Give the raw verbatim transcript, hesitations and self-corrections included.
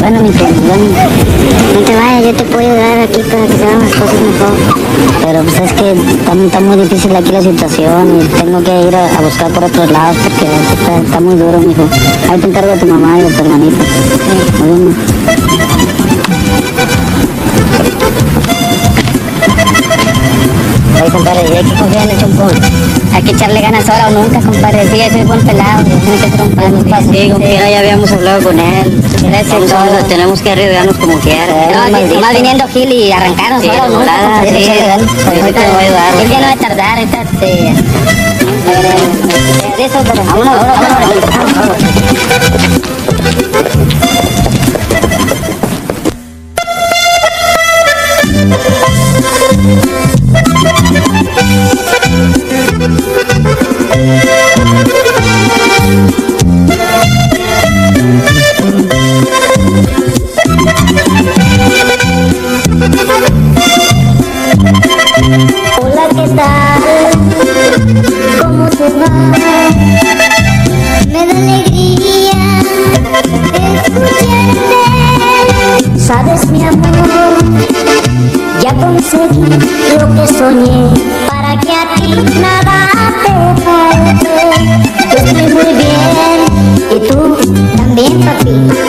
Bueno, mi pues, bueno, no te vayas, yo te puedo ayudar aquí para que se hagan las cosas mejor. Pero pues es que está, está muy difícil aquí la situación y tengo que ir a, a buscar por otros lados porque está, está muy duro, mijo. Ahí te encargo de tu mamá y de tu hermanito. Sí. Bueno. Oye, compadre, hay que confiar en el chompón. Hay que echarle ganas ahora o nunca, compadre. Sí, ese es buen pelado. Tiene que ser un padre. Sí, como quiera, ya habíamos hablado con él. Vamos a ver, tenemos que arriesgarnos como quiera. No, si más viniendo Gil y arrancaron sí, solo, nunca. Sí, sí, ahorita te voy a ayudar. Él ya no va a tardar, ahorita te... Eso, pero... Vámonos, vámonos, vámonos. Hola, ¿qué tal? ¿Cómo te va? Me da alegría escucharte. Sabes, mi amor, ya conseguí lo que soñé para que a ti nada te falte. Yo estoy muy bien y tú también, papi.